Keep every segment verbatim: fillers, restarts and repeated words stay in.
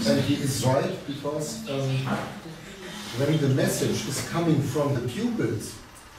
And he is right, because um, when the message is coming from the pupils,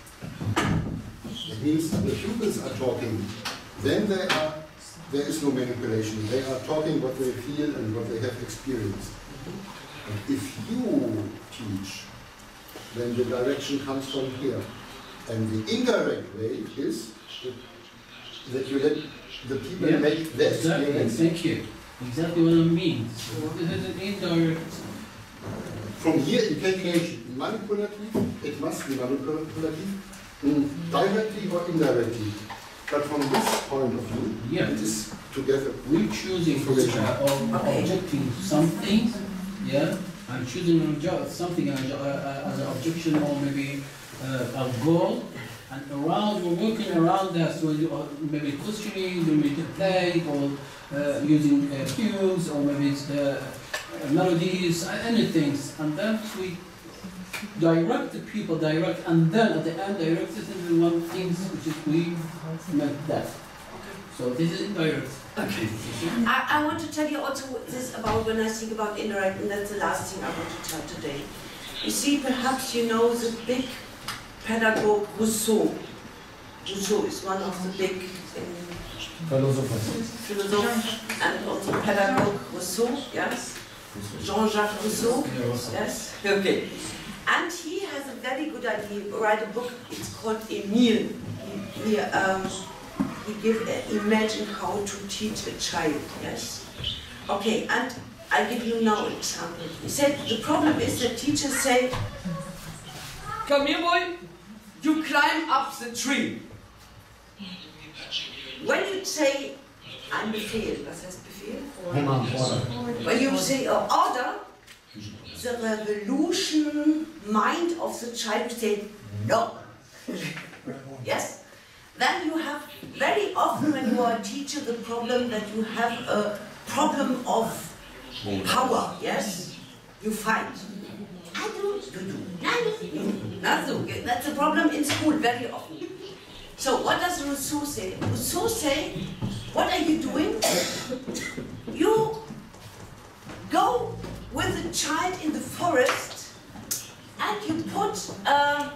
it means the pupils are talking, then they are, there is no manipulation. They are talking what they feel and what they have experienced. And if you teach, then the direction comes from here. And the indirect way is that you let the people yeah, make their exactly, experience. Thank you. Exactly what I mean. So it is an indirect. From here in calculation, manipulative, it must be manipulative, mm, directly or indirectly. But from this point of view, yeah. it is together. We're choosing uh, or okay. objecting something, yeah. I'm choosing something as, uh, as an objection or maybe uh, a goal, and around we're working around that. So maybe questioning, maybe play, or uh, using uh, cues, or maybe it's uh, melodies, anything, and then we direct the people, direct, and then at the end direct it into one thing which is we meant that. So this is indirect. Okay. I, I want to tell you also this about when I think about indirect, and that's the last thing I want to tell today. You see, perhaps you know the big pedagogue Rousseau. Rousseau is one of the big philosophers, philosopher and also pedagogue Rousseau, yes? Jean-Jacques Rousseau, yes? Okay. And he has a very good idea. He write a book, it's called Emile. He, he, um, he give, uh, imagine how to teach a child, yes? Okay, and I give you now an example. He said, the problem is that teachers say, come here boy, you climb up the tree. When you say, ein Befehl, was heißt Befehl? When you say an order, the revolution mind of the child say no. Yes? Then you have very often when you are a teacher the problem that you have a problem of power, yes? You fight. I do, you do. Not so. That's a problem in school very often. So what does Rousseau say? Rousseau say, what are you doing? You go with a child in the forest and you put uh,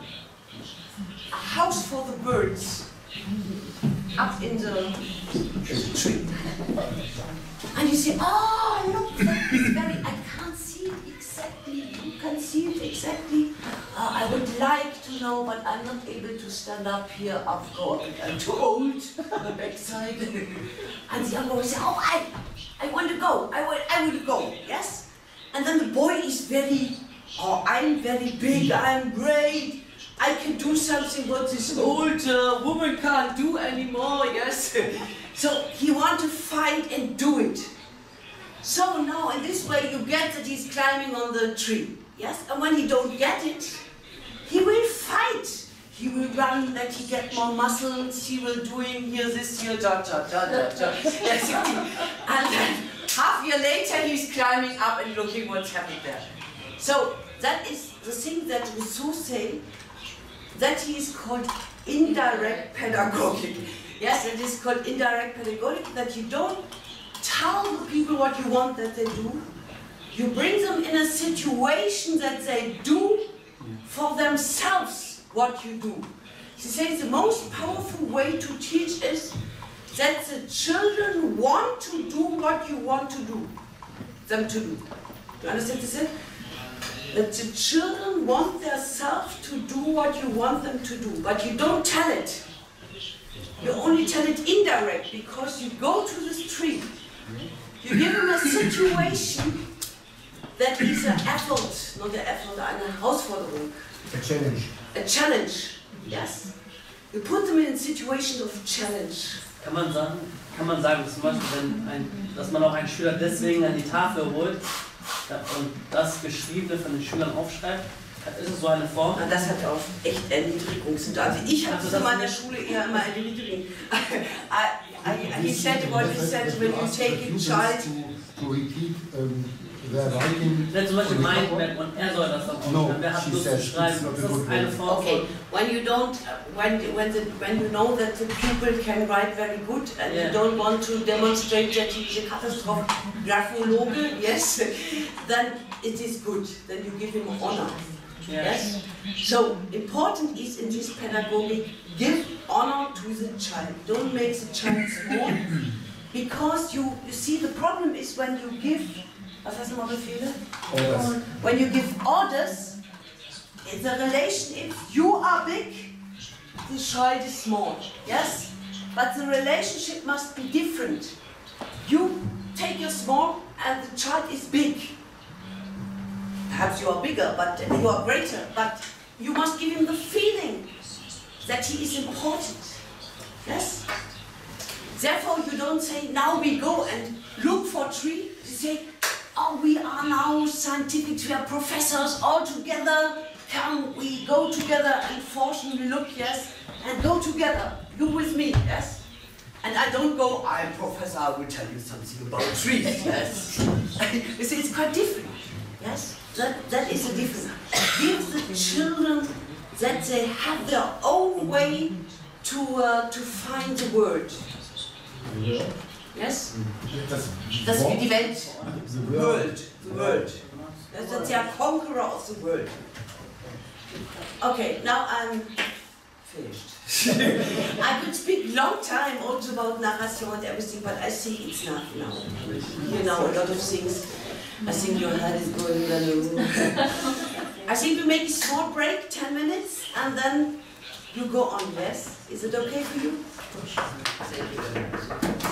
a house for the birds up in the tree. And you say, oh, look, that is very, I can't see it exactly, you can see it exactly. Uh, I would like to know, but I'm not able to stand up here, of course, I'm too old on the backside. And the young boy says, oh, I, I want to go, I will, I will go, yes? And then the boy is very, oh, I'm very big, I'm great. I can do something what this old uh, woman can't do anymore, yes? So he wants to fight and do it. So now in this way you get that he's climbing on the tree, yes? And when he don't get it, he will fight. He will run that he get more muscles, he will doing here this here, da da da da da. Yes, and then half year later he's climbing up and looking what's happening there. So that is the thing that Rousseau say, that he is called indirect pedagogic. Yes, it is called indirect pedagogic, that you don't tell the people what you want that they do. You bring them in a situation that they do for themselves what you do. She says the most powerful way to teach is that the children want to do what you want to do them to do. You understand this? That the children want themselves to do what you want them to do, but you don't tell it. You only tell it indirect, because you go to the street. You give them a situation that is an effort, not an effort, eine Herausforderung. A challenge. A challenge, yes. You put them in a situation of challenge. Kann man sagen, kann man sagen, zum Beispiel, wenn ein, dass man auch einen Schüler deswegen an die Tafel holt und das Geschriebene von den Schülern aufschreibt? Ist es so eine Form? Das hat auch echt Erniedrigung. Also ich habe also das in meiner Schule eher immer erniedrigend. I, he said what he said when you take a child. To, to repeat um, their writing. Wenn zum Beispiel meint, und er soll das dann aufschreiben, wer hat Lust zu schreiben, das ist eine Form von... Okay, when you don't, when, when, the, when you know that the pupil can write very good and yeah. you don't want to demonstrate that he is a catastrophe graphologe, yes, then it is good, then you give him honor. Yes? So, important is in this pedagogy, give honor to the child. Don't make the child small. Because you, you see, the problem is when you give, was heißt nochmal Befehle? Orders. When you give orders, the relation is you are big, the child is small. Yes? But the relationship must be different. You take your small and the child is big. Perhaps you are bigger, but you are greater, but you must give him the feeling that he is important. Yes? Therefore, you don't say, now we go and look for a tree. You say, oh, we are now scientific, we are professors all together. Come, we go together and fortune, we look, yes, and go together. You with me, yes? And I don't go, I'm professor, I will tell you something about trees, yes? You see, it's quite different, yes? That, that is a difference. Give the children that they have their own way to, uh, to find the word. Yes? Das wie die Welt. The world. The world. That's the conqueror of the world. Okay, now I'm finished. I could speak long time also about narration and everything, but I see it's not now. You know a lot of things. I think your head is going down the room. I think we make a small break, ten minutes, and then you go on, yes? Is it okay for you? Thank you.